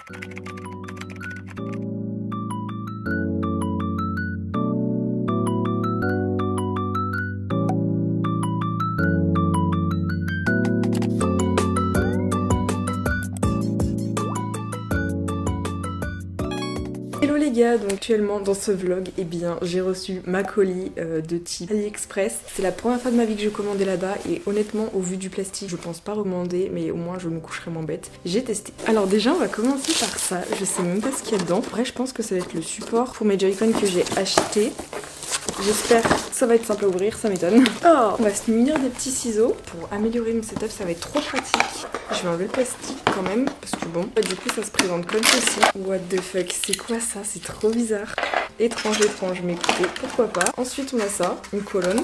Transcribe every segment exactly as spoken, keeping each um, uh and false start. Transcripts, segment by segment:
Hello les gars, donc actuellement dans ce vlog, eh bien j'ai reçu ma colis euh, de type AliExpress. C'est la première fois de ma vie que je commandais là-bas et honnêtement au vu du plastique je pense pas recommander, mais au moins je me coucherai moins bête. J'ai testé. Alors déjà on va commencer par ça, je sais même pas ce qu'il y a dedans. Après je pense que ça va être le support pour mes Joy-Con que j'ai acheté. J'espère que ça va être simple à ouvrir, ça m'étonne. Oh, on va se munir des petits ciseaux pour améliorer mon setup, ça va être trop pratique. Je vais enlever le plastique quand même, parce que bon, du coup ça se présente comme ceci. What the fuck, c'est quoi ça? C'est trop bizarre. Étrange, étrange, mais écoutez, pourquoi pas. Ensuite on a ça, une colonne.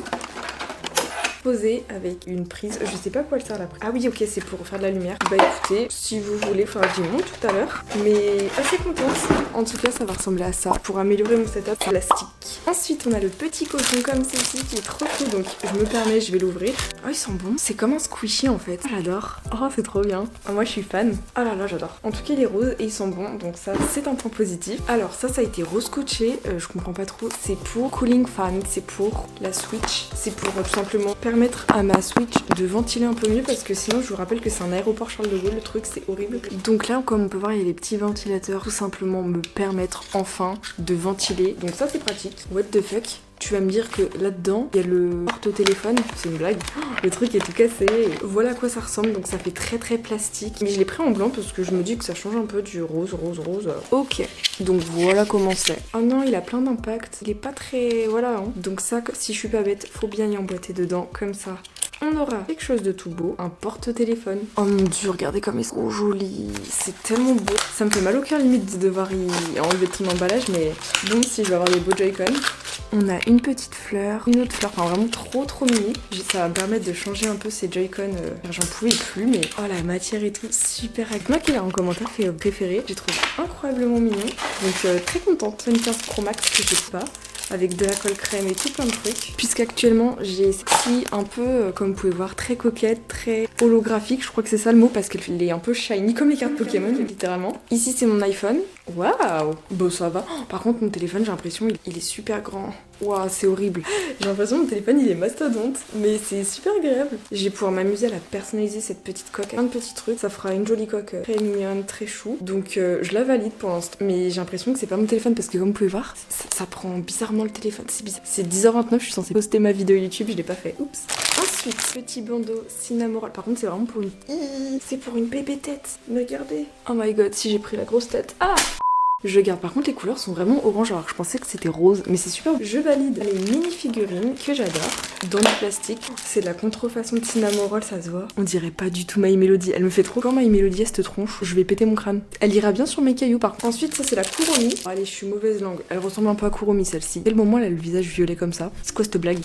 Posée avec une prise, je sais pas quoi elle sert la prise. Ah oui ok, c'est pour faire de la lumière. Bah écoutez, si vous voulez, il faudra que j'y monte tout à l'heure. Mais assez contente. En tout cas ça va ressembler à ça pour améliorer mon setup plastique. Ensuite on a le petit cochon comme ceci qui est trop cool, donc je me permets, je vais l'ouvrir. Oh il sent bon, c'est comme un squishy en fait. Oh, j'adore. Oh c'est trop bien. Oh, moi je suis fan. Oh là là j'adore. En tout cas il est rose et il sent bon, donc ça c'est un point positif. Alors ça ça a été rose scotché, euh, je comprends pas trop. C'est pour cooling fan, c'est pour la Switch, c'est pour euh, tout simplement permettre à ma Switch de ventiler un peu mieux parce que sinon je vous rappelle que c'est un aéroport Charles de Gaulle, le truc c'est horrible. Donc là comme on peut voir il y a les petits ventilateurs, tout simplement me permettre enfin de ventiler, donc ça c'est pratique. What the fuck, tu vas me dire que là-dedans, il y a le porte-téléphone, c'est une blague, le truc est tout cassé, voilà à quoi ça ressemble, donc ça fait très très plastique. Mais je l'ai pris en blanc parce que je me dis que ça change un peu du rose, rose, rose. Ok, donc voilà comment c'est. Oh non, il a plein d'impact, il est pas très... voilà, hein. Donc ça, si je suis pas bête, faut bien y emboîter dedans, comme ça. On aura quelque chose de tout beau, un porte-téléphone. Oh mon dieu, regardez comme il est trop joli, c'est tellement beau. Ça me fait mal au cœur limite de devoir y enlever tout l'emballage, mais bon, si je vais avoir des beaux Joy-Con. On a une petite fleur, une autre fleur, enfin vraiment trop trop mini. Ça va me permettre de changer un peu ces Joy-Con, euh, j'en pouvais plus, mais oh la matière et tout, super agréable. Moi qui l'a en commentaire fait euh, préféré, j'ai trouvé incroyablement mignon. Donc euh, très contente, une quinze Pro Max que j'ai pas. Avec de la colle crème et tout plein de trucs. Puisqu'actuellement j'ai celle-ci un peu, euh, comme vous pouvez voir, très coquette, très holographique, je crois que c'est ça le mot parce qu'elle est un peu shiny comme les cartes Pokémon littéralement. Ici c'est mon iPhone. Waouh, bon ça va. Oh, par contre mon téléphone j'ai l'impression il, il est super grand. Waouh c'est horrible. J'ai l'impression que mon téléphone il est mastodonte, mais c'est super agréable. Je vais pouvoir m'amuser à la personnaliser cette petite coque. Plein de petits trucs, ça fera une jolie coque très mignonne, très chou. Donc euh, je la valide pour l'instant. Mais j'ai l'impression que c'est pas mon téléphone parce que comme vous pouvez voir, ça, ça prend bizarrement le téléphone, c'est bizarre. C'est dix heures vingt-neuf, je suis censée poster ma vidéo YouTube, je l'ai pas fait. Oups. Ensuite, petit bandeau Cinnamoroll. Par contre c'est vraiment pour une... C'est pour une bébé tête. Regardez. Oh my god, si j'ai pris la grosse tête. Ah, je garde. Par contre les couleurs sont vraiment orange alors que je pensais que c'était rose, mais c'est super. Je valide les mini figurines que j'adore dans le plastique. C'est de la contrefaçon de Cinnamoroll, ça se voit. On dirait pas du tout My Melody, elle me fait trop quand My Melody a cette tronche, je vais péter mon crâne. Elle ira bien sur mes cailloux par contre. Ensuite ça c'est la Kuromi. Oh, allez je suis mauvaise langue, elle ressemble un peu à Kuromi celle-ci. Dès le moment elle a le visage violet comme ça. C'est quoi cette blague?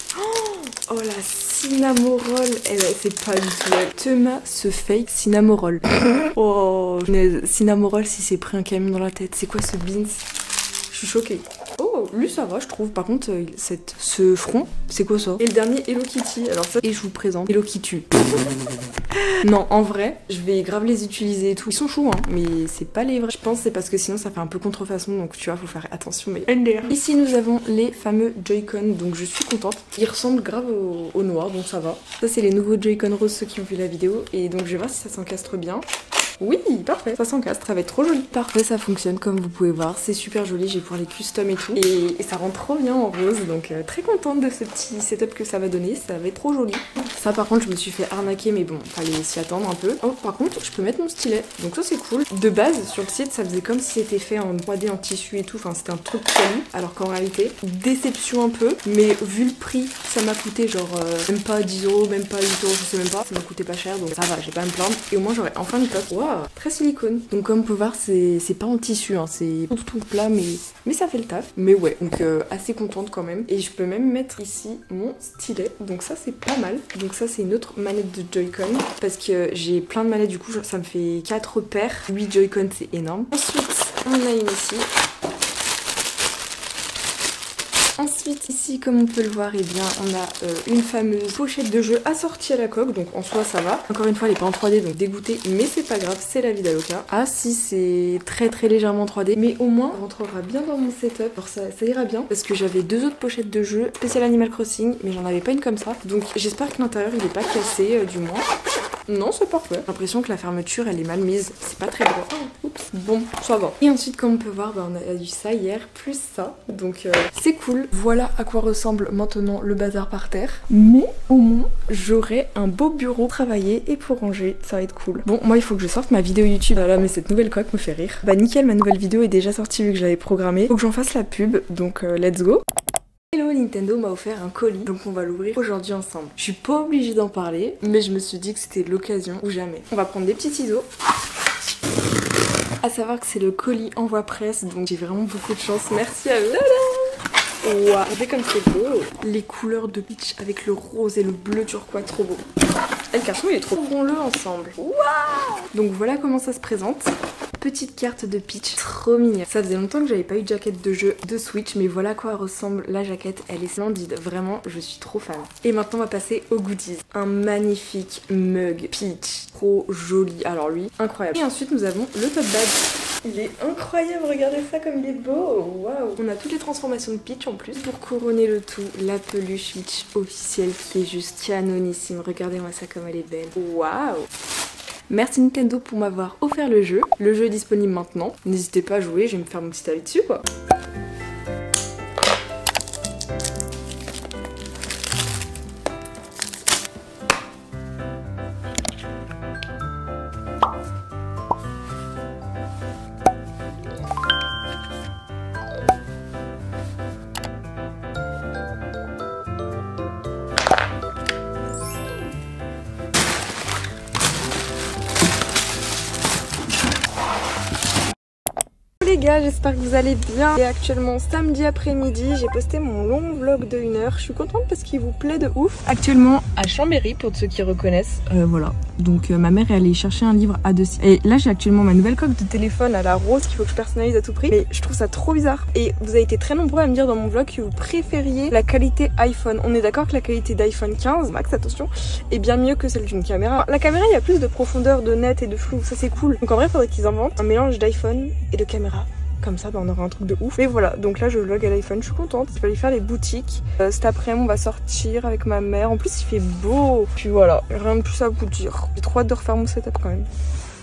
Oh la Cinnamoroll, elle, c'est pas du tout elle. Thomas se fake Cinnamoroll. Oh, Cinnamoroll si c'est pris un camion dans la tête. C'est quoi ce beans? Je suis choquée. Oh, lui ça va je trouve. Par contre, cette, ce front, c'est quoi ça? Et le dernier Hello Kitty. Alors ça, et je vous présente Hello Kitty. Non, en vrai, je vais grave les utiliser et tout. Ils sont choux, hein, mais c'est pas les vrais. Je pense que c'est parce que sinon ça fait un peu contrefaçon, donc tu vois, faut faire attention. Mais ici nous avons les fameux Joy-Con, donc je suis contente. Ils ressemblent grave au, au noir, donc ça va. Ça c'est les nouveaux Joy-Con roses, ceux qui ont vu la vidéo, et donc je vais voir si ça s'encastre bien. Oui, parfait, ça s'encastre, ça va être trop joli. Parfait, ça fonctionne comme vous pouvez voir, c'est super joli, j'ai pour les custom et tout. Et, et ça rend trop bien en rose, donc euh, très contente de ce petit setup que ça va donner, ça va être trop joli. Ça par contre, je me suis fait arnaquer, mais bon, fallait s'y attendre un peu. Oh, par contre, je peux mettre mon stylet, donc ça c'est cool. De base, sur le site, ça faisait comme si c'était fait en trois D, en tissu et tout, enfin c'était un truc quali, alors qu'en réalité, déception un peu, mais vu le prix, ça m'a coûté genre euh, même pas dix euros, même pas huit euros, je sais même pas, ça m'a coûté pas cher, donc ça va, j'ai pas à me plaindre. Et au moins j'aurais enfin une coque. Wow. Très silicone. Donc comme on peut voir, c'est pas en tissu, hein, c'est tout, tout plat, mais, mais ça fait le taf. Mais ouais, donc euh, assez contente quand même. Et je peux même mettre ici mon stylet, donc ça c'est pas mal. Donc ça c'est une autre manette de Joy-Con, parce que j'ai plein de manettes, du coup ça me fait quatre paires. huit Joy-Con, c'est énorme. Ensuite, on a une ici. Ensuite, ici, comme on peut le voir, eh bien, on a euh, une fameuse pochette de jeu assortie à la coque, donc en soi ça va. Encore une fois, elle est pas en trois D, donc dégoûtée, mais c'est pas grave, c'est la vie d'Aloca. Ah si, c'est très très légèrement trois D, mais au moins, on rentrera bien dans mon setup. Alors ça, ça ira bien, parce que j'avais deux autres pochettes de jeu spécial Animal Crossing, mais j'en avais pas une comme ça. Donc j'espère que l'intérieur il est pas cassé, euh, du moins. Non, c'est parfait. J'ai l'impression que la fermeture elle est mal mise. C'est pas très droit. Oh, oups. Bon, ça va. Et ensuite, comme on peut voir, bah, on a eu ça hier, plus ça. Donc euh, c'est cool. Voilà à quoi ressemble maintenant le bazar par terre. Mais au moins, j'aurai un beau bureau pour travailler et pour ranger. Ça va être cool. Bon, moi il faut que je sorte ma vidéo YouTube. Voilà, mais cette nouvelle coque me fait rire. Bah nickel, ma nouvelle vidéo est déjà sortie vu que je l'avais programmée. Faut que j'en fasse la pub. Donc euh, let's go. Hello, Nintendo m'a offert un colis, donc on va l'ouvrir aujourd'hui ensemble. Je suis pas obligée d'en parler, mais je me suis dit que c'était l'occasion ou jamais. On va prendre des petits ciseaux. À savoir que c'est le colis envoi presse, donc j'ai vraiment beaucoup de chance. Merci à eux. Waouh, regardez comme c'est beau. Les couleurs de Peach avec le rose et le bleu turquoise, trop beau. Et le carton il est trop beau. Ouvrons-le ensemble. Waouh. Donc voilà comment ça se présente. Petite carte de Peach, trop mignonne. Ça faisait longtemps que j'avais pas eu de jaquette de jeu de Switch, mais voilà à quoi ressemble la jaquette. Elle est splendide, vraiment, je suis trop fan. Et maintenant on va passer aux goodies. Un magnifique mug Peach, trop joli. Alors lui, incroyable. Et ensuite nous avons le tote bag. Il est incroyable, regardez ça comme il est beau. Waouh. On a toutes les transformations de Peach en plus. Pour couronner le tout, la peluche Peach officielle qui est juste canonissime. Regardez-moi ça comme elle est belle. Waouh. Merci Nintendo pour m'avoir offert le jeu. Le jeu est disponible maintenant. N'hésitez pas à jouer, je vais me faire mon petit avis dessus quoi. Les gars, j'espère que vous allez bien. Et actuellement samedi après-midi, j'ai posté mon long vlog de une heure. Je suis contente parce qu'il vous plaît de ouf. Actuellement à Chambéry pour ceux qui reconnaissent. Euh, voilà. Donc euh, ma mère est allée chercher un livre à deux. Et là j'ai actuellement ma nouvelle coque de téléphone à la rose qu'il faut que je personnalise à tout prix. Mais je trouve ça trop bizarre. Et vous avez été très nombreux à me dire dans mon vlog que vous préfériez la qualité iPhone. On est d'accord que la qualité d'iPhone quinze, max attention, est bien mieux que celle d'une caméra. La caméra il y a plus de profondeur, de net et de flou. Ça c'est cool. Donc en vrai il faudrait qu'ils inventent un mélange d'iPhone et de caméra. Comme ça, bah, on aura un truc de ouf. Et voilà, donc là je vlog à l'iPhone, je suis contente. Je vais aller faire les boutiques. Euh, cet après-midi, on va sortir avec ma mère. En plus, il fait beau. Puis voilà, rien de plus à vous dire. J'ai trop hâte de refaire mon setup quand même.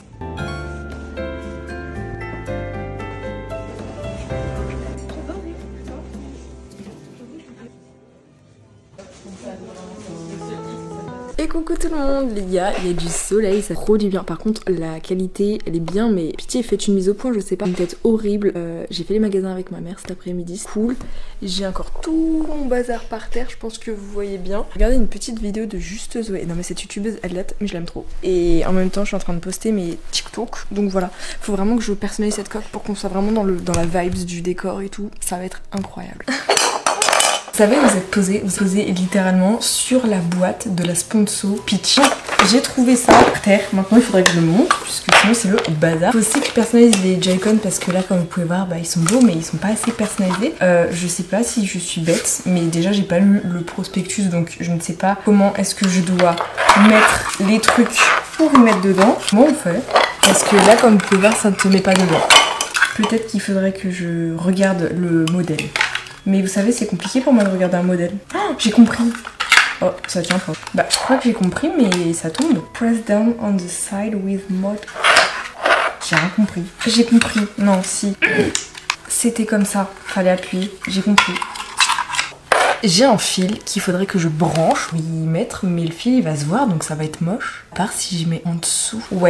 Et coucou tout le monde les gars, il y a du soleil, ça fait trop du bien. Par contre la qualité elle est bien, mais pitié faites une mise au point, je sais pas, une tête horrible. euh, J'ai fait les magasins avec ma mère cet après-midi, c'est cool. J'ai encore tout mon bazar par terre, je pense que vous voyez bien. Regardez une petite vidéo de Juste Zoé. Non mais cette youtubeuse elle date, mais je l'aime trop. Et en même temps je suis en train de poster mes TikTok, donc voilà. Faut vraiment que je personnalise cette coque pour qu'on soit vraiment dans, le, dans la vibes du décor et tout. Ça va être incroyable. Vous savez, vous êtes posé, vous êtes posé littéralement sur la boîte de la Sponso Peach. J'ai trouvé ça par terre, maintenant il faudrait que je le montre, puisque sinon c'est le bazar. Il faut aussi que je personnalise les Joy-Con parce que là, comme vous pouvez voir, bah, ils sont beaux, mais ils sont pas assez personnalisés. Euh, je sais pas si je suis bête, mais déjà j'ai pas lu le prospectus, donc je ne sais pas comment est-ce que je dois mettre les trucs pour y mettre dedans. Comment on fait? Parce que là, comme vous pouvez voir, ça ne se met pas dedans. Peut-être qu'il faudrait que je regarde le modèle. Mais vous savez, c'est compliqué pour moi de regarder un modèle. Oh, j'ai compris. Oh, ça tient pas. Bah, je crois que j'ai compris, mais ça tombe. Press down on the side with mode. J'ai rien compris. J'ai compris. Non, si. C'était comme ça. Fallait appuyer. J'ai compris. J'ai un fil qu'il faudrait que je branche pour y mettre, mais le fil il va se voir, donc ça va être moche. À part si je mets en dessous. Ouais.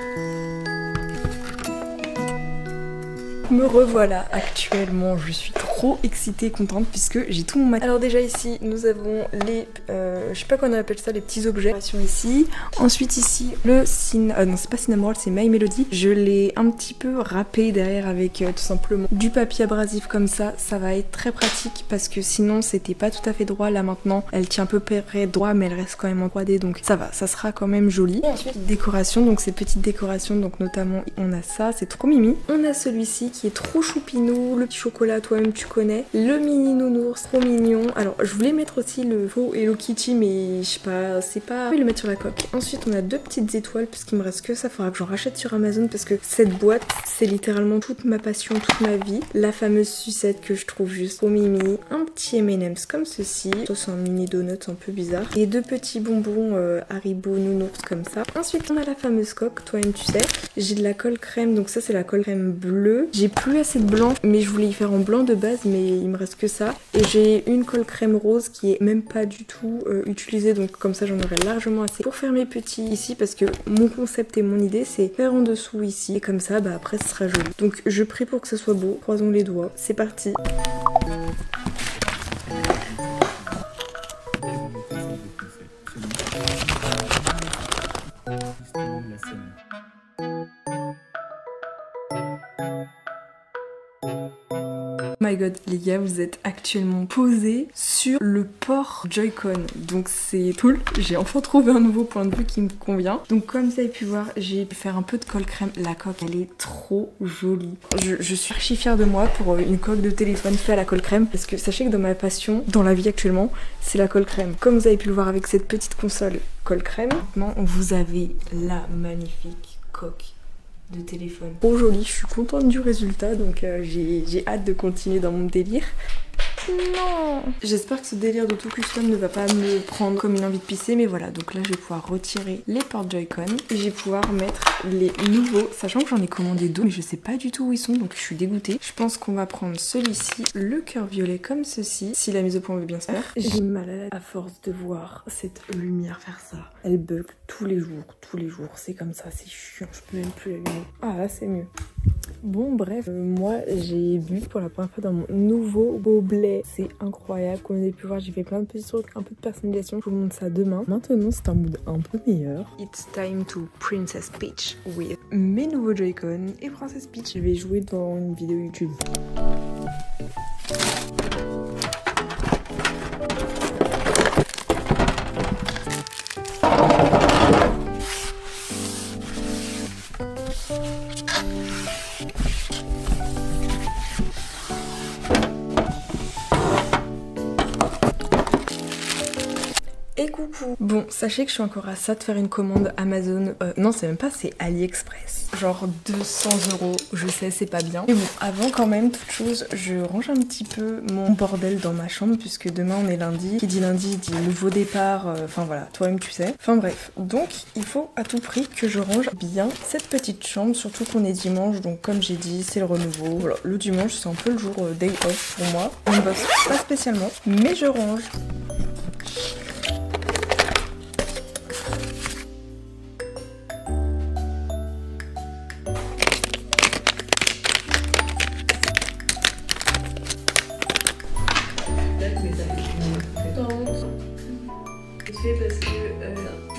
Me revoilà actuellement, je suis trop trop excitée et contente puisque j'ai tout mon matériel. Alors déjà ici nous avons les, euh, je sais pas comment on appelle ça, les petits objets ici. Ensuite ici le cin... Euh, non c'est pas Cinnamoroll, c'est My Melody. Je l'ai un petit peu râpé derrière avec euh, tout simplement du papier abrasif comme ça. Ça va être très pratique parce que sinon c'était pas tout à fait droit. Là maintenant elle tient un peu près droit mais elle reste quand même en trois D donc ça va, ça sera quand même joli. Et ensuite décoration, donc ces petites décorations, donc notamment on a ça, c'est trop mimi. On a celui-ci qui est trop choupinou, le petit chocolat toi-même tu connais, le mini nounours trop mignon. Alors je voulais mettre aussi le faux Hello Kitty mais je sais pas, c'est pas... Je vais le mettre sur la coque. Ensuite on a deux petites étoiles puisqu'il me reste que ça, faudra que j'en rachète sur Amazon parce que cette boîte c'est littéralement toute ma passion, toute ma vie. La fameuse sucette que je trouve juste trop mimi. Un petit M and M's comme ceci, ça c'est un mini donut un peu bizarre. Et deux petits bonbons euh, Haribo nounours comme ça. Ensuite on a la fameuse coque, toi-même tu sais. J'ai de la colle crème, donc ça c'est la colle crème bleue. J'ai plus assez de blanc mais je voulais y faire en blanc de base mais il me reste que ça. Et j'ai une colle crème rose qui est même pas du tout euh, utilisée, donc comme ça j'en aurai largement assez pour faire mes petits ici parce que mon concept et mon idée c'est faire en dessous ici et comme ça bah après ce sera joli. Donc je prie pour que ça soit beau, croisons les doigts, c'est parti. Oh my god les gars, vous êtes actuellement posés sur le port Joy-Con, donc c'est cool, j'ai enfin trouvé un nouveau point de vue qui me convient. Donc comme vous avez pu voir, j'ai pu faire un peu de colle crème, la coque elle est trop jolie. Je, je suis archi fière de moi pour une coque de téléphone faite à la colle crème parce que sachez que dans ma passion, dans la vie actuellement, c'est la colle crème. Comme vous avez pu le voir avec cette petite console colle crème, maintenant vous avez la magnifique coque de téléphone. Trop jolie, je suis contente du résultat donc euh, j'ai hâte de continuer dans mon délire. Non. J'espère que ce délire de tout custom ne va pas me prendre comme une envie de pisser, mais voilà, donc là je vais pouvoir retirer les portes Joy-Con et je vais pouvoir mettre les nouveaux, sachant que j'en ai commandé deux mais je sais pas du tout où ils sont donc je suis dégoûtée. Je pense qu'on va prendre celui-ci, le cœur violet comme ceci, si la mise au point veut bien se faire. J'ai mal à la à force de voir cette lumière faire ça. Elle bug tous les jours, tous les jours, c'est comme ça, c'est chiant, je peux même plus l'allumer. Ah là c'est mieux. Bon bref, euh, moi j'ai bu pour la première fois dans mon nouveau gobelet. C'est incroyable, comme vous avez pu voir j'ai fait plein de petits trucs, un peu de personnalisation. Je vous montre ça demain. Maintenant c'est un mood un peu meilleur. It's time to Princess Peach with mes nouveaux Joy-Con et Princess Peach. Je vais jouer dans une vidéo YouTube. Et coucou. Bon, sachez que je suis encore à ça de faire une commande Amazon. Euh, non, c'est même pas, c'est AliExpress. Genre deux cents euros, je sais, c'est pas bien. Mais bon, avant quand même, toute chose, je range un petit peu mon bordel dans ma chambre puisque demain on est lundi. Qui dit lundi dit nouveau départ, euh, enfin voilà, toi-même tu sais. Enfin bref, donc il faut à tout prix que je range bien cette petite chambre, surtout qu'on est dimanche, donc comme j'ai dit, c'est le renouveau. Voilà, le dimanche c'est un peu le jour euh, day off pour moi. On ne bosse pas spécialement, mais je range. Parce que euh...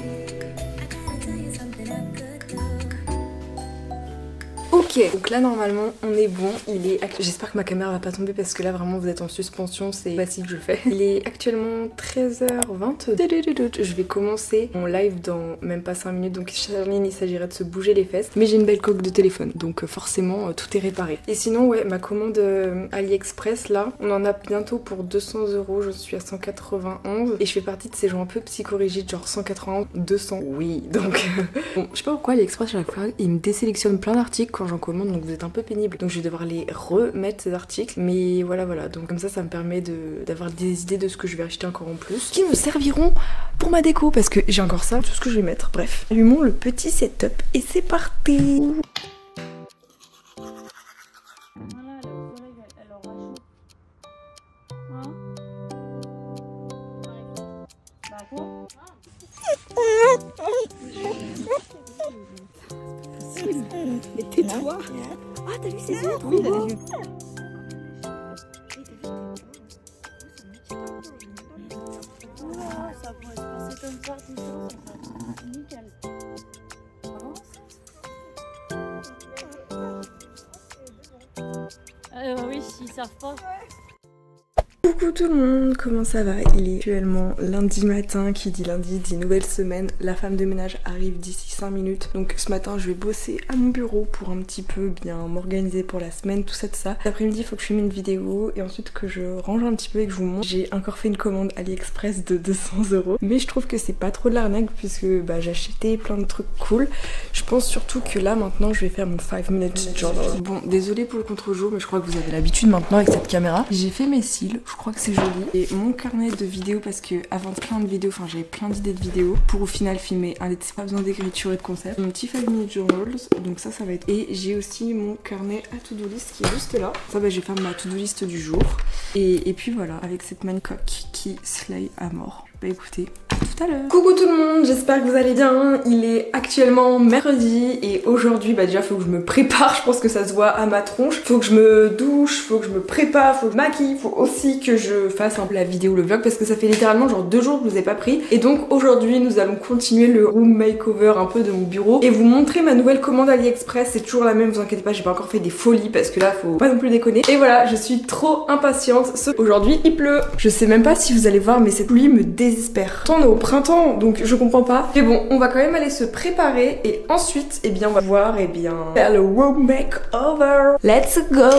Ok, donc là normalement on est bon, il est... J'espère que ma caméra va pas tomber parce que là vraiment vous êtes en suspension, c'est facile que je le fais. Il est actuellement treize heures vingt-deux. Je vais commencer mon live dans même pas cinq minutes, donc Charline il s'agirait de se bouger les fesses. Mais j'ai une belle coque de téléphone, donc forcément tout est réparé. Et sinon ouais, ma commande euh, AliExpress là, on en a bientôt pour deux cents euros, je suis à cent quatre-vingt-onze. Et je fais partie de ces gens un peu psychorigides, genre cent quatre-vingt-onze, deux cents. Oui, donc... bon, je sais pas pourquoi AliExpress à chaque fois, il me désélectionne plein d'articles quand j'en commande, donc vous êtes un peu pénible, donc je vais devoir les remettre ces articles, mais voilà voilà, donc comme ça ça me permet d'avoir de, des idées de ce que je vais acheter encore en plus qui me serviront pour ma déco parce que j'ai encore ça, tout ce que je vais mettre. Bref, allumons le petit setup et c'est parti. Mais tais-toi. Ah, t'as vu ses yeux? Oui, il a les yeux. Euh, oui, ils savent pas. Coucou tout le monde, comment ça va? Il est actuellement lundi matin, qui dit lundi dit nouvelle semaine. La femme de ménage arrive d'ici cinq minutes. Donc ce matin je vais bosser à mon bureau pour un petit peu bien m'organiser pour la semaine, tout ça, tout ça. Cet après-midi il faut que je filme une vidéo et ensuite que je range un petit peu et que je vous montre. J'ai encore fait une commande AliExpress de deux cents euros. Mais je trouve que c'est pas trop de l'arnaque puisque bah, j'ai acheté plein de trucs cool. Je pense surtout que là maintenant je vais faire mon five minute journal. Bon, désolé pour le contre-jour mais je crois que vous avez l'habitude maintenant avec cette caméra. J'ai fait mes cils. Je crois que c'est joli. Et mon carnet de vidéos, parce que avant plein de vidéos, enfin j'avais plein d'idées de vidéos pour au final filmer un pas besoin d'écriture et de concept. Mon petit five minute journals, donc ça ça va être. Et j'ai aussi mon carnet à to-do list qui est juste là. Ça bah je vais faire ma to-do list du jour. Et, et puis voilà, avec cette mancoque qui slay à mort. Bah écoutez, à tout à l'heure. Coucou tout le monde, j'espère que vous allez bien. Il est actuellement mercredi et aujourd'hui bah déjà faut que je me prépare, je pense que ça se voit à ma tronche. Faut que je me douche, faut que je me prépare, faut que je maquille, faut aussi que je fasse un peu la vidéo, le vlog parce que ça fait littéralement genre deux jours que je vous ai pas pris. Et donc aujourd'hui nous allons continuer le room makeover un peu de mon bureau et vous montrer ma nouvelle commande AliExpress. C'est toujours la même, vous inquiétez pas, j'ai pas encore fait des folies parce que là faut pas non plus déconner. Et voilà, je suis trop impatiente. Aujourd'hui il pleut. Je sais même pas si vous allez voir mais cette pluie me désespère. On est au printemps donc je comprends pas. Mais bon, on va quand même aller se préparer et ensuite, eh bien on va voir et eh bien faire le room makeover. Let's go.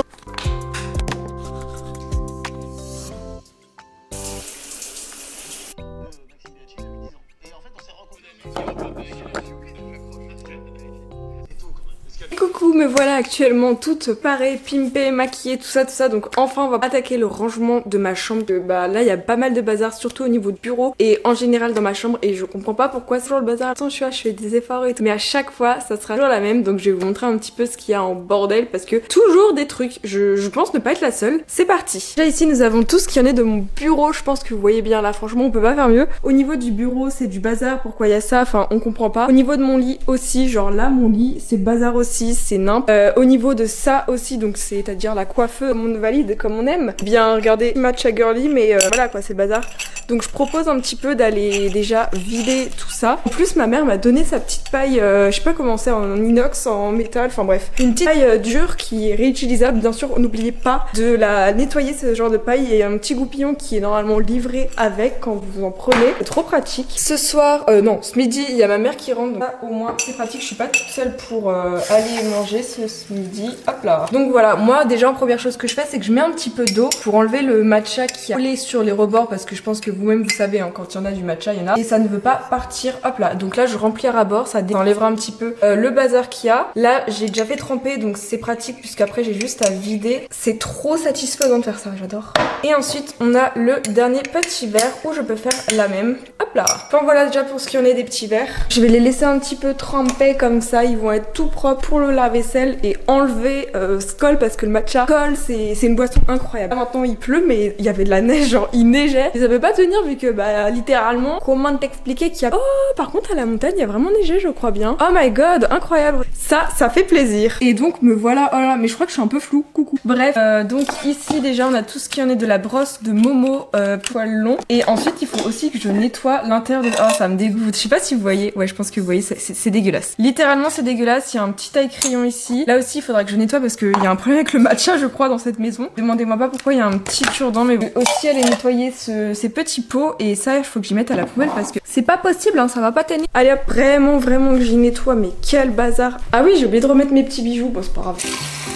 Coucou, me voilà actuellement toute parée, pimpée, maquillée, tout ça, tout ça. Donc enfin on va attaquer le rangement de ma chambre. Bah là il y a pas mal de bazar, surtout au niveau du bureau et en général dans ma chambre. Et je comprends pas pourquoi c'est toujours le bazar. Attends, je suis là, je fais des efforts et tout. Mais à chaque fois ça sera toujours la même. Donc je vais vous montrer un petit peu ce qu'il y a en bordel parce que toujours des trucs. Je, je pense ne pas être la seule. C'est parti. Là ici nous avons tout ce qu'il y en a de mon bureau. Je pense que vous voyez bien là, franchement on peut pas faire mieux. Au niveau du bureau c'est du bazar. Pourquoi il y a ça? Enfin on comprend pas. Au niveau de mon lit aussi, genre là mon lit c'est bazar aussi. C'est nimp. Euh, au niveau de ça aussi, donc c'est-à-dire la coiffeuse, comme on valide, comme on aime. Bien regardez, match à girly, mais euh, voilà quoi, c'est bazar. Donc je propose un petit peu d'aller déjà vider tout ça. En plus ma mère m'a donné sa petite paille, euh, je sais pas comment c'est, en inox, en métal, enfin bref. Une petite paille euh, dure qui est réutilisable. Bien sûr, n'oubliez pas de la nettoyer, ce genre de paille. Et un petit goupillon qui est normalement livré avec quand vous en prenez. C'est trop pratique. Ce soir, euh, non, ce midi, il y a ma mère qui rentre. Donc là, au moins, c'est pratique. Je suis pas toute seule pour euh, aller manger ce, ce midi. Hop là. Donc voilà, moi déjà, en première chose que je fais, c'est que je mets un petit peu d'eau pour enlever le matcha qui a collé sur les rebords. Parce que je pense que vous-même, vous savez, hein, quand il y en a du matcha, il y en a. Et ça ne veut pas partir. Hop là. Donc là, je remplis à ras-bord. Ça enlèvera un petit peu euh, le bazar qu'il y a. Là, j'ai déjà fait tremper. Donc c'est pratique puisqu'après, j'ai juste à vider. C'est trop satisfaisant de faire ça. J'adore. Et ensuite, on a le dernier petit verre où je peux faire la même. Hop là. Enfin voilà déjà pour ce qui en est des petits verres. Je vais les laisser un petit peu tremper comme ça. Ils vont être tout propres pour le lave-vaisselle et enlever euh, ce colle parce que le matcha colle. C'est une boisson incroyable. Là, maintenant, il pleut, mais il y avait de la neige, genre il neigeait. Et ça peut pas tenir vu que bah littéralement, comment t'expliquer qu'il y a... Oh, par contre à la montagne, il y a vraiment neigé, je crois bien. Oh my god, incroyable. Ça, ça fait plaisir. Et donc me voilà. Oh là, mais je crois que je suis un peu floue. Coucou. Bref, euh, donc ici déjà on a tout ce qui en est de la brosse de Momo euh, poil long. Et ensuite il faut aussi que je nettoie l'intérieur de... Oh ça me dégoûte. Je sais pas si vous voyez. Ouais je pense que vous voyez, c'est dégueulasse. Littéralement c'est dégueulasse. Il y a un petit taille crayon ici. Là aussi il faudra que je nettoie parce qu'il y a un problème avec le matcha je crois dans cette maison. Demandez-moi pas pourquoi il y a un petit cure-dent. Mais bon. Aussi aller nettoyer ce, ces petits pots. Et ça il faut que j'y mette à la poubelle parce que c'est pas possible hein, ça va pas tenir. Allez hop, vraiment vraiment que j'y nettoie. Mais quel bazar. Ah oui j'ai oublié de remettre mes petits bijoux. Bon c'est pas grave.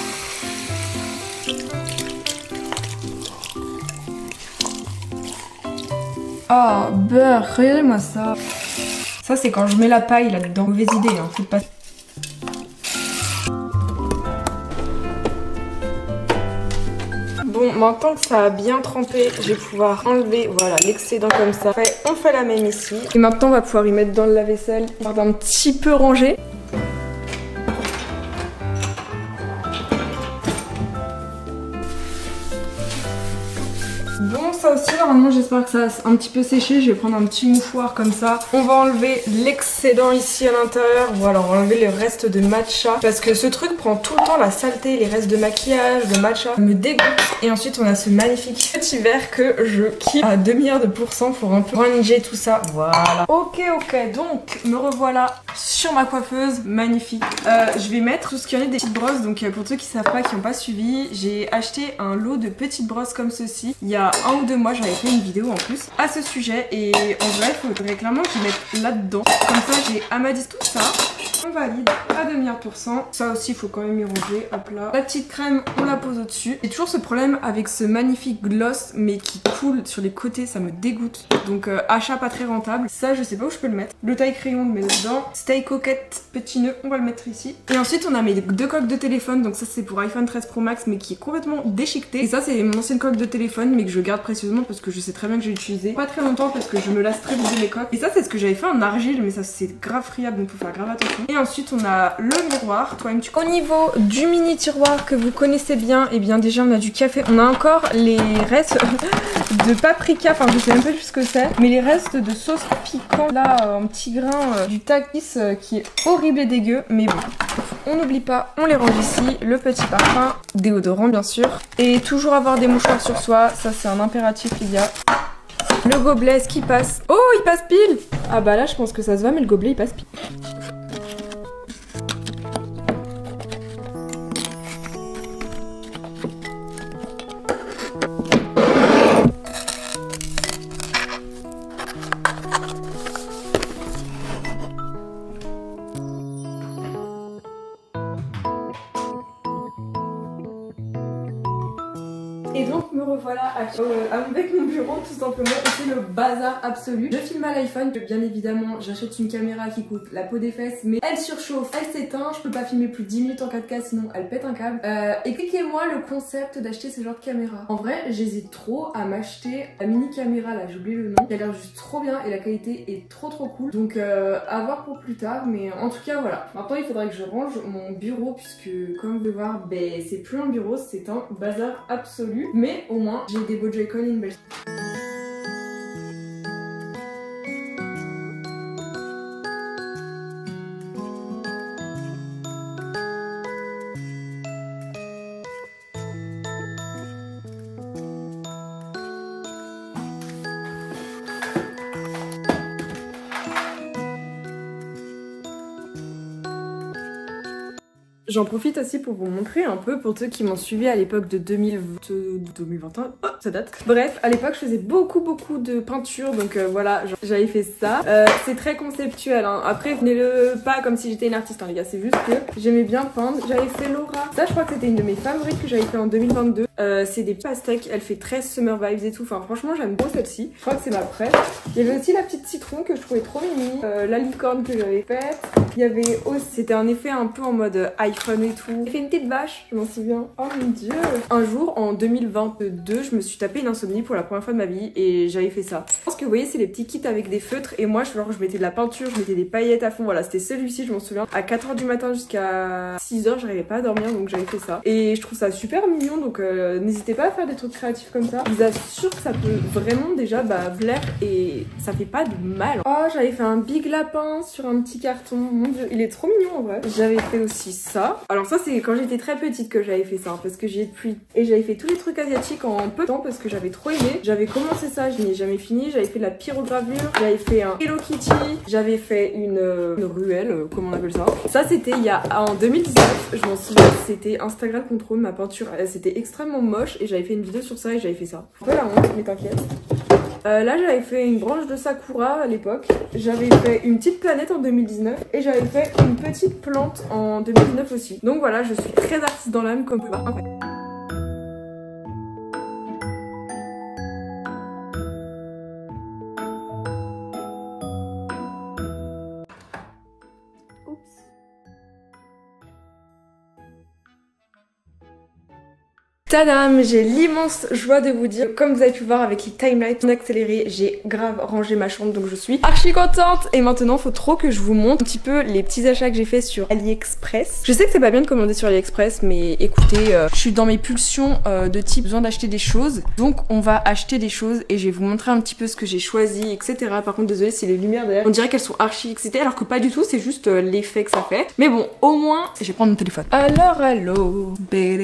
Oh, beurre, regardez-moi ça. Ça, c'est quand je mets la paille là-dedans. Mauvaise idée, hein, faut pas... Bon, maintenant que ça a bien trempé, je vais pouvoir enlever, voilà, l'excédent comme ça. Après, on fait la même ici. Et maintenant, on va pouvoir y mettre dans le lave-vaisselle, un petit peu rangé. Bon, ça aussi, normalement j'espère que ça a un petit peu séché. Je vais prendre un petit mouchoir comme ça. On va enlever l'excédent ici à l'intérieur. Voilà, on va enlever les restes de matcha. Parce que ce truc prend tout le temps la saleté, les restes de maquillage, de matcha. Ça me dégoûte. Et ensuite on a ce magnifique petit verre que je kiffe à deux milliards de pourcents pour un peu ranger tout ça. Voilà. Ok, ok, donc me revoilà sur ma coiffeuse. Magnifique. Euh, je vais mettre tout ce qu'il y en a des petites brosses. Donc pour ceux qui savent pas, qui n'ont pas suivi, j'ai acheté un lot de petites brosses comme ceci. Il y a un ou deux mois, j'avais fait une vidéo en plus à ce sujet. Et en vrai, il faudrait clairement que je mette là-dedans. Comme ça, j'ai à ma disposition tout ça. On valide à deux milliards pour cent. Ça aussi, il faut quand même y ranger. Hop là. La petite crème, on la pose au-dessus. J'ai toujours ce problème avec ce magnifique gloss, mais qui coule sur les côtés, ça me dégoûte. Donc euh, achat pas très rentable. Ça, je sais pas où je peux le mettre. Le taille crayon, on le met dedans. Stay coquette, petit nœud, on va le mettre ici. Et ensuite, on a mes deux coques de téléphone. Donc ça, c'est pour iPhone treize Pro Max, mais qui est complètement déchiquetée. Et ça, c'est mon ancienne coque de téléphone, mais que je garde précieusement parce que je sais très bien que j'ai utilisé pas très longtemps parce que je me lasse très vite de mes coques. Et ça, c'est ce que j'avais fait en argile, mais ça, c'est grave friable, donc faut faire grave attention. Et ensuite, on a le miroir. Toi, tu... Au niveau du mini tiroir que vous connaissez bien, et bien déjà, on a du café. On a encore les restes de paprika, enfin, je sais même pas ce que c'est, mais les restes de sauce piquant là, en petit grain euh, du takis euh, qui est horrible et dégueu, mais bon. On n'oublie pas, on les range ici, le petit parfum, déodorant bien sûr, et toujours avoir des mouchoirs sur soi, ça c'est un impératif les gars. Le gobelet, est-ce qu'il passe? Oh, il passe pile! Ah bah là je pense que ça se va, mais le gobelet il passe pile. Et donc me revoilà à, euh, avec mon bureau tout simplement, et c'est le bazar absolu. Je filme à l'iPhone, bien évidemment j'achète une caméra qui coûte la peau des fesses, mais elle surchauffe, elle s'éteint, je peux pas filmer plus de dix minutes en quatre K sinon elle pète un câble. Euh, Expliquez-moi le concept d'acheter ce genre de caméra. En vrai j'hésite trop à m'acheter la mini caméra là, j'ai oublié le nom, qui a l'air juste trop bien et la qualité est trop trop cool. Donc euh, à voir pour plus tard, mais en tout cas voilà. Maintenant il faudrait que je range mon bureau puisque comme vous pouvez voir, ben, c'est plus un bureau, c'est un bazar absolu. Mais au moins, j'ai des beaux Joy-Con et une belle... J'en profite aussi pour vous montrer un peu, pour ceux qui m'ont suivi à l'époque de deux mille vingt, deux mille vingt et un, oh, ça date. Bref, à l'époque je faisais beaucoup beaucoup de peinture, donc euh, voilà, j'avais fait ça. Euh, c'est très conceptuel, hein. Après venez-le pas comme si j'étais une artiste, hein, les gars, c'est juste que j'aimais bien peindre. J'avais fait Laura, ça je crois que c'était une de mes favorites que j'avais fait en deux mille vingt-deux. Euh, c'est des pastèques, elle fait très summer vibes et tout, enfin franchement j'aime beaucoup celle-ci. Je crois que c'est ma préf. Il y avait aussi la petite citron que je trouvais trop mimi, euh, la licorne que j'avais faite. Il y avait aussi, c'était un effet un peu en mode iPhone et tout. J'ai fait une petite vache, je m'en souviens. Oh mon dieu. Un jour, en deux mille vingt-deux, je me suis tapé une insomnie pour la première fois de ma vie et j'avais fait ça. Je pense que vous voyez, c'est les petits kits avec des feutres et moi, genre, je mettais de la peinture, je mettais des paillettes à fond. Voilà, c'était celui-ci, je m'en souviens. À quatre heures du matin jusqu'à six heures, j'arrivais pas à dormir donc j'avais fait ça. Et je trouve ça super mignon, donc euh, n'hésitez pas à faire des trucs créatifs comme ça. Je vous assure que ça peut vraiment déjà bah, plaire et ça fait pas de mal. Oh, j'avais fait un big lapin sur un petit carton. Mon dieu, il est trop mignon en vrai. J'avais fait aussi ça. Alors ça, c'est quand j'étais très petite que j'avais fait ça, hein, parce que j'y ai depuis. Et j'avais fait tous les trucs asiatiques en peu de temps parce que j'avais trop aimé. J'avais commencé ça, je n'ai jamais fini. J'avais fait de la pyrogravure, j'avais fait un Hello Kitty, j'avais fait une, euh, une ruelle, euh, comment on appelle ça. Ça, c'était il y a en deux mille dix-neuf. Je m'en souviens, c'était Instagram Control, ma peinture. C'était extrêmement moche et j'avais fait une vidéo sur ça et j'avais fait ça. Un peu la honte, mais t'inquiète. Euh, là j'avais fait une branche de sakura à l'époque, j'avais fait une petite planète en deux mille dix-neuf et j'avais fait une petite plante en deux mille dix-neuf aussi. Donc voilà, je suis très artiste dans l'âme comme vous pouvez voir. Okay. Tadam, j'ai l'immense joie de vous dire, comme vous avez pu voir avec les timelines en accéléré, j'ai grave rangé ma chambre donc je suis archi contente. Et maintenant faut trop que je vous montre un petit peu les petits achats que j'ai fait sur AliExpress. Je sais que c'est pas bien de commander sur AliExpress, mais écoutez, euh, je suis dans mes pulsions euh, de type besoin d'acheter des choses. Donc on va acheter des choses et je vais vous montrer un petit peu ce que j'ai choisi, et cetera. Par contre désolé si les lumières derrière, on dirait qu'elles sont archi excitées alors que pas du tout, c'est juste euh, l'effet que ça fait. Mais bon, au moins, je vais prendre mon téléphone. Alors allô,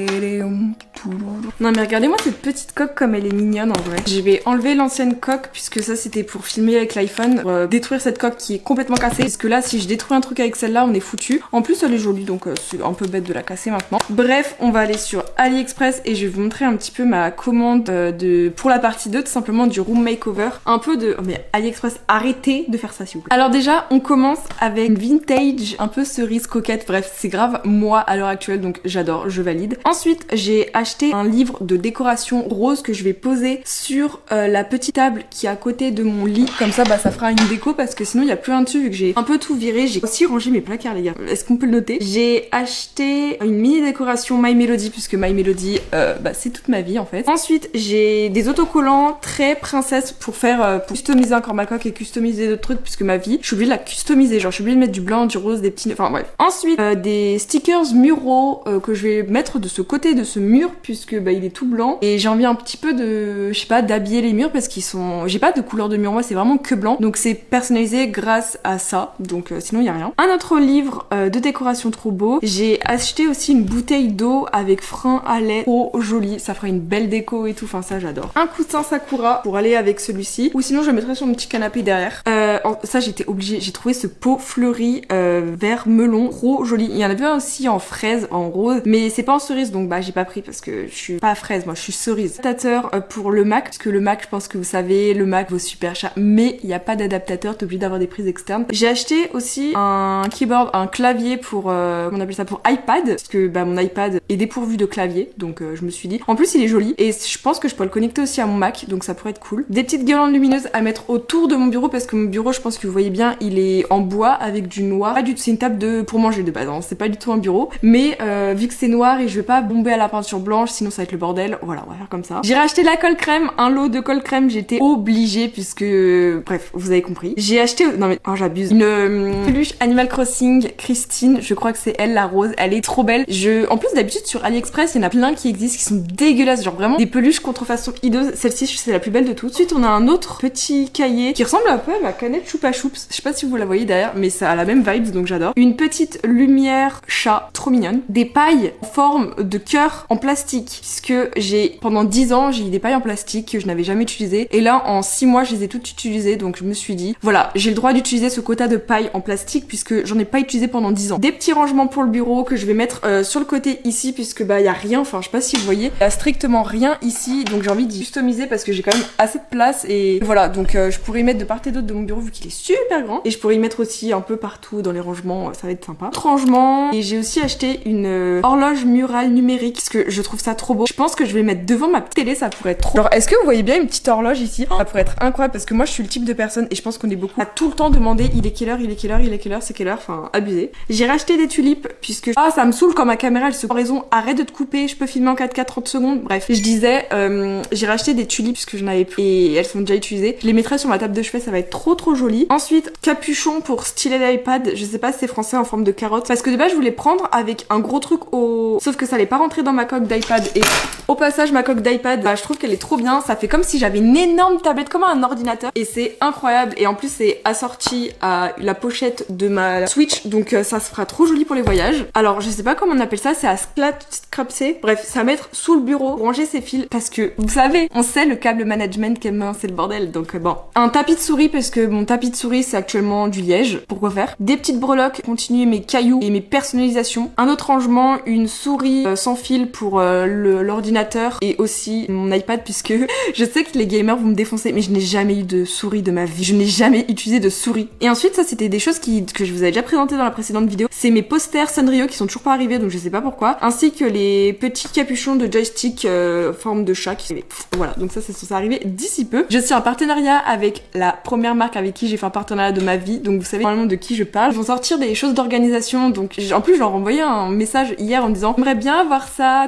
non mais regardez-moi cette petite coque comme elle est mignonne en vrai. Je vais enlever l'ancienne coque puisque ça c'était pour filmer avec l'iPhone, pour euh, détruire cette coque qui est complètement cassée. Parce que là si je détruis un truc avec celle-là on est foutu. En plus elle est jolie donc euh, c'est un peu bête de la casser maintenant. Bref, on va aller sur AliExpress et je vais vous montrer un petit peu ma commande euh, de pour la partie deux tout simplement du room makeover. Un peu de... Oh mais AliExpress, arrêtez de faire ça s'il vous plaît. Alors déjà on commence avec une vintage un peu cerise coquette. Bref c'est grave moi à l'heure actuelle donc j'adore, je valide. Ensuite j'ai acheté un livre de décoration rose que je vais poser sur euh, la petite table qui est à côté de mon lit. Comme ça bah ça fera une déco parce que sinon il n'y a plus rien dessus vu que j'ai un peu tout viré. J'ai aussi rangé mes placards les gars. Est-ce qu'on peut le noter? J'ai acheté une mini décoration My Melody puisque My Melody euh, bah, c'est toute ma vie en fait. Ensuite j'ai des autocollants très princesse pour faire euh, pour customiser encore ma coque et customiser d'autres trucs puisque ma vie je suis obligée de la customiser. Genre je suis obligée de mettre du blanc, du rose, des petits... Enfin bref. Ensuite euh, des stickers muraux euh, que je vais mettre de ce côté de ce mur puisque bah, il est tout blanc et j'ai envie un petit peu de, je sais pas, d'habiller les murs parce qu'ils sont, j'ai pas de couleur de mur moi c'est vraiment que blanc donc c'est personnalisé grâce à ça donc euh, sinon il y a rien. Un autre livre euh, de décoration trop beau. J'ai acheté aussi une bouteille d'eau avec frein à lait trop joli, ça fera une belle déco et tout, enfin ça j'adore. Un coussin Sakura pour aller avec celui-ci ou sinon je le mettrai sur mon petit canapé derrière. Euh, ça j'étais obligée, j'ai trouvé ce pot fleuri euh, vert melon trop joli. Il y en avait un aussi en fraise, en rose mais c'est pas en cerise donc bah j'ai pas pris parce que je suis pas fraise, moi je suis cerise. Adaptateur pour le Mac, parce que le Mac je pense que vous savez, le Mac vaut super cher, mais il n'y a pas d'adaptateur, t'es obligé d'avoir des prises externes. J'ai acheté aussi un keyboard, un clavier pour, euh, on appelle ça pour iPad, parce que bah, mon iPad est dépourvu de clavier, donc euh, je me suis dit, en plus il est joli, et je pense que je peux le connecter aussi à mon Mac, donc ça pourrait être cool. Des petites guirlandes lumineuses à mettre autour de mon bureau, parce que mon bureau, je pense que vous voyez bien, il est en bois avec du noir. Pas du tout, c'est une table de pour manger de base, hein. C'est pas du tout un bureau, mais euh, vu que c'est noir et je vais pas bomber à la peinture blanche, sinon ça va être le bordel. Voilà, on va faire comme ça. J'ai racheté la colle crème, un lot de colle crème, j'étais obligée puisque... Bref, vous avez compris. J'ai acheté... Non mais... Oh, j'abuse. Une euh, peluche Animal Crossing, Christine, je crois que c'est elle, la rose. Elle est trop belle. Je... En plus, d'habitude, sur AliExpress, il y en a plein qui existent, qui sont dégueulasses. Genre vraiment des peluches contrefaçon hideuses. Celle-ci, c'est la plus belle de toutes. Ensuite, on a un autre petit cahier qui ressemble un peu à ma canette Choupa Choups. Je sais pas si vous la voyez derrière, mais ça a la même vibe, donc j'adore. Une petite lumière chat, trop mignonne. Des pailles en forme de cœur en plastique, puisque j'ai... Pendant dix ans, j'ai eu des pailles en plastique que je n'avais jamais utilisées. Et là, en six mois, je les ai toutes utilisées. Donc je me suis dit, voilà, j'ai le droit d'utiliser ce quota de paille en plastique puisque j'en ai pas utilisé pendant dix ans. Des petits rangements pour le bureau que je vais mettre euh, sur le côté ici puisque bah y a rien. Enfin, je sais pas si vous voyez, il y a strictement rien ici. Donc j'ai envie d'y customiser parce que j'ai quand même assez de place. Et voilà, donc euh, je pourrais y mettre de part et d'autre de mon bureau vu qu'il est super grand. Et je pourrais y mettre aussi un peu partout dans les rangements. Ça va être sympa. Autre rangement. Et j'ai aussi acheté une euh, horloge murale numérique parce que je trouve ça trop beau. Je pense que je vais mettre devant ma télé, ça pourrait être trop... Genre, est-ce que vous voyez bien une petite horloge ici? Ça pourrait être incroyable parce que moi je suis le type de personne et je pense qu'on est beaucoup à tout le temps demander il est quelle heure, il est quelle heure, il est quelle heure, c'est quelle heure, enfin abusé. J'ai racheté des tulipes puisque ah ça me saoule quand ma caméra elle se raison, arrête de te couper, je peux filmer en quatre K trente secondes. Bref, je disais euh, j'ai racheté des tulipes puisque j'en avais plus et elles sont déjà utilisées. Je les mettrai sur ma table de chevet, ça va être trop trop joli. Ensuite, capuchon pour styler l'iPad, je sais pas si c'est français en forme de carotte parce que de base je voulais prendre avec un gros truc au... Sauf que ça allait pas rentrer dans ma coque d'iPad et au passage ma coque d'iPad, bah, je trouve qu'elle est trop bien, ça fait comme si j'avais une énorme tablette comme un ordinateur et c'est incroyable et en plus c'est assorti à la pochette de ma Switch donc euh, ça se fera trop joli pour les voyages. Alors je sais pas comment on appelle ça, c'est à scrapser, bref c'est à mettre sous le bureau, ranger ses fils parce que vous savez, on sait le câble management quelle main c'est le bordel donc euh, bon. Un tapis de souris parce que mon tapis de souris c'est actuellement du liège, pourquoi faire. Des petites breloques, continuer mes cailloux et mes personnalisations. Un autre rangement, une souris euh, sans fil pour euh, l'ordinateur et aussi mon iPad puisque je sais que les gamers vont me défoncer mais je n'ai jamais eu de souris de ma vie, je n'ai jamais utilisé de souris. Et ensuite ça c'était des choses qui, que je vous avais déjà présentées dans la précédente vidéo, c'est mes posters Sanrio qui sont toujours pas arrivés donc je sais pas pourquoi, ainsi que les petits capuchons de joystick euh, forme de chat qui... Voilà, donc ça c'est censé arriver d'ici peu. Je suis en partenariat avec la première marque avec qui j'ai fait un partenariat de ma vie, donc vous savez normalement de qui je parle. Ils vont sortir des choses d'organisation, donc en plus je leur ai envoyé un message hier en disant j'aimerais bien avoir ça, tout ça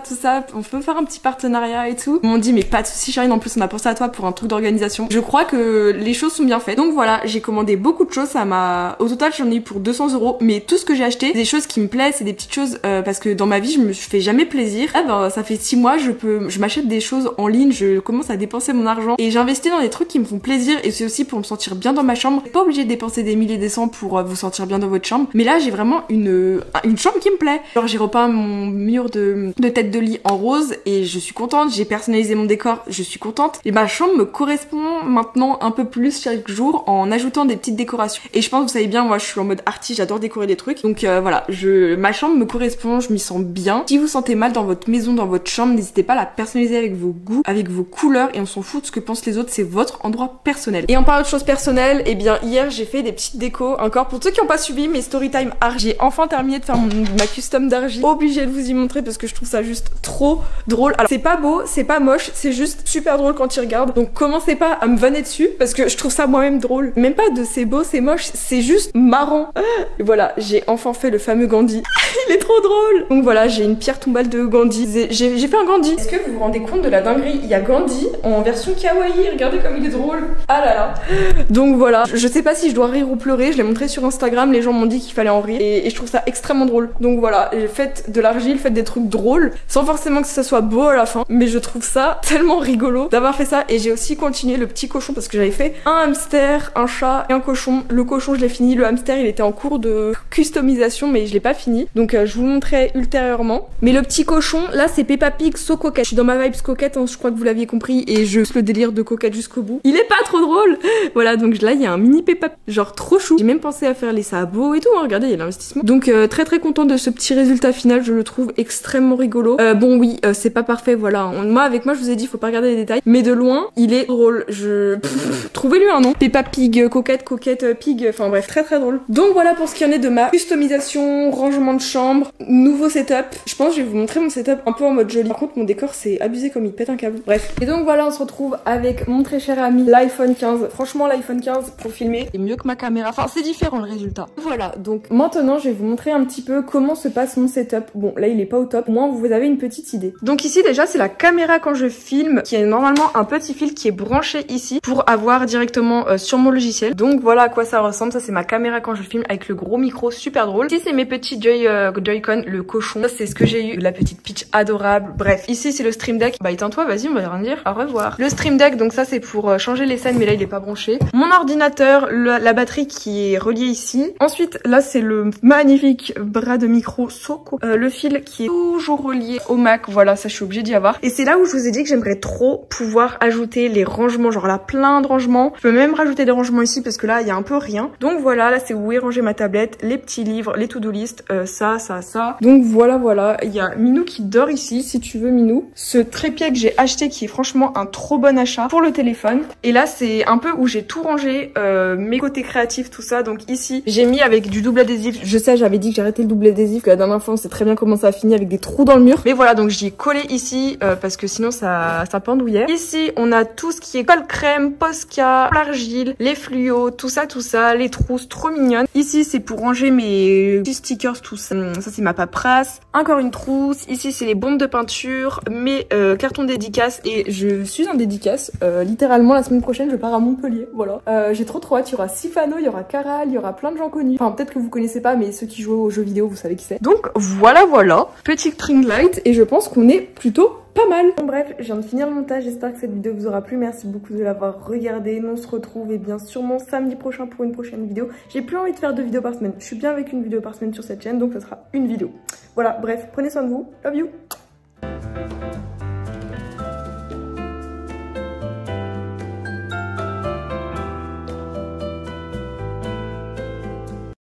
on peut faire un petit partenariat et tout. Ils m'ont dit mais pas de soucis Charline, en plus on a pensé à toi pour un truc d'organisation. Je crois que les choses sont bien faites. Donc voilà, j'ai commandé beaucoup de choses, ça m'a... Au total j'en ai eu pour deux cents euros, mais tout ce que j'ai acheté, c'est des choses qui me plaisent, c'est des petites choses euh, parce que dans ma vie je me fais jamais plaisir. Ah ben ça fait six mois, je peux, je m'achète des choses en ligne, je commence à dépenser mon argent et j'investis dans des trucs qui me font plaisir et c'est aussi pour me sentir bien dans ma chambre. Pas obligé de dépenser des milliers et des cents pour euh, vous sentir bien dans votre chambre, mais là j'ai vraiment une, une chambre qui me plaît. Genre j'ai repeint mon mur de, de tête de lit en rose et je suis contente, j'ai personnalisé mon décor, je suis contente et ma chambre me correspond maintenant un peu plus chaque jour en ajoutant des petites décorations. Et je pense, vous savez bien, moi je suis en mode artiste, j'adore décorer des trucs, donc euh, voilà, je, ma chambre me correspond, je m'y sens bien. Si vous sentez mal dans votre maison, dans votre chambre, n'hésitez pas à la personnaliser avec vos goûts, avec vos couleurs, et on s'en fout de ce que pensent les autres, c'est votre endroit personnel. Et en parlant de choses personnelles, et eh bien hier j'ai fait des petites décos, encore pour ceux qui n'ont pas suivi mes storytime art, j'ai enfin terminé de faire mon, ma custom d'argile, obligée de vous y montrer parce que je trouve ça juste trop drôle. Alors c'est pas beau, c'est pas moche, c'est juste super drôle quand tu regardes, donc commencez pas à me vanner dessus parce que je trouve ça moi-même drôle. Même pas de c'est beau, c'est moche, c'est juste marrant. Et voilà, j'ai enfin fait le fameux Gandhi. Il est trop drôle. Donc voilà, j'ai une pierre tombale de Gandhi. J'ai fait un Gandhi. Est-ce que vous vous rendez compte de la dinguerie? Il y a Gandhi en version kawaii, regardez comme il est drôle. Ah là là. Donc voilà, je sais pas si je dois rire ou pleurer, je l'ai montré sur Instagram, les gens m'ont dit qu'il fallait en rire et, et je trouve ça extrêmement drôle. Donc voilà, faites de l'argile, faites des trucs drôles, sans forcément que ça soit beau à la fin, mais je trouve ça tellement rigolo d'avoir fait ça. Et j'ai aussi continué le petit cochon parce que j'avais fait un hamster, un chat et un cochon. Le cochon je l'ai fini, le hamster il était en cours de customisation mais je l'ai pas fini, donc euh, je vous le montrerai ultérieurement. Mais le petit cochon là c'est Peppa Pig so coquette, je suis dans ma vibes coquette hein, je crois que vous l'aviez compris et je pousse le délire de coquette jusqu'au bout. Il est pas trop drôle. Voilà, donc là il y a un mini Peppa Pig genre trop chou. J'ai même pensé à faire les sabots et tout hein, regardez il y a l'investissement. Donc euh, très très contente de ce petit résultat final, je le trouve extrêmement rigolo. Euh, bon oui euh, c'est pas parfait voilà, On, moi avec moi je vous ai dit faut pas regarder les détails, mais de loin il est drôle. Je trouvez-lui un nom, Peppa Pig, coquette, coquette, pig, enfin bref, très très drôle. Donc voilà pour ce qui en est de ma customisation, rangement de chambre, nouveau setup. Je pense que je vais vous montrer mon setup un peu en mode joli. Par contre mon décor c'est abusé comme il pète un câble. Bref. Et donc voilà, on se retrouve avec mon très cher ami l'iPhone quinze. Franchement l'iPhone quinze pour filmer c'est mieux que ma caméra. Enfin c'est différent le résultat. Voilà, donc maintenant je vais vous montrer un petit peu comment se passe mon setup. Bon là il est pas au top, au moins vous avez une petite idée. Donc ici déjà c'est la caméra quand je filme qui est normalement un petit fil qui est branché ici pour avoir directement euh, sur mon logiciel. Donc voilà à quoi ça ressemble. Ça c'est ma caméra quand je filme avec le gros micro super drôle. Ici c'est mes petits Joy, euh, Joy-Con, le cochon. Ça c'est ce que j'ai eu, la petite Peach adorable. Bref, ici c'est le Stream Deck. Bah éteins-toi, vas-y on va rien dire. Au revoir. Le Stream Deck donc ça c'est pour euh, changer les scènes mais là il est pas branché. Mon ordinateur, le, la batterie qui est reliée ici. Ensuite là c'est le magnifique bras de micro Soko. Euh, le fil qui est toujours relié au Mac. Voilà ça je suis obligée d'y avoir. Et c'est là où je vous ai dit que j'aimerais trop pouvoir ajouter les rangements. Genre là plein de rangements. Je peux même rajouter des rangements ici parce que là il y a un peu rien. Donc voilà, là c'est où est rangée ma tablette, les petits livres, les to-do list, euh, ça, ça, ça. Donc voilà, voilà. Il y a Minou qui dort ici, si tu veux Minou. Ce trépied que j'ai acheté qui est franchement un trop bon achat pour le téléphone. Et là c'est un peu où j'ai tout rangé, euh, mes côtés créatifs, tout ça. Donc ici j'ai mis avec du double adhésif. Je sais, j'avais dit que j'arrêtais le double adhésif, que la dernière fois on sait très bien comment ça a fini avec des trous dans le mur. Mais voilà, donc j'y ai collé ici euh, parce que sinon ça, ça pendouillait. Ici on a tout ce qui est colle crème, Posca, l'argile, les fluos, tout ça, tout ça, les trousses trop mignonnes. Ici c'est pour ranger mes petits stickers, tout ça. Ça c'est ma paperasse. Encore une trousse. Ici c'est les bombes de peinture, mes euh, cartons dédicaces et je suis en dédicace. Euh, littéralement la semaine prochaine je pars à Montpellier. Voilà. Euh, J'ai trop trop hâte. Il y aura Sifano, il y aura Caral, il y aura plein de gens connus. Enfin peut-être que vous connaissez pas, mais ceux qui jouent aux jeux vidéo vous savez qui c'est. Donc voilà voilà. Petit string light et je pense qu'on est plutôt pas mal. Bon, bref, je viens de finir le montage, j'espère que cette vidéo vous aura plu, merci beaucoup de l'avoir regardée. On se retrouve et bien sûrement samedi prochain pour une prochaine vidéo. J'ai plus envie de faire deux vidéos par semaine, je suis bien avec une vidéo par semaine sur cette chaîne, donc ce sera une vidéo. Voilà, bref, prenez soin de vous, love you.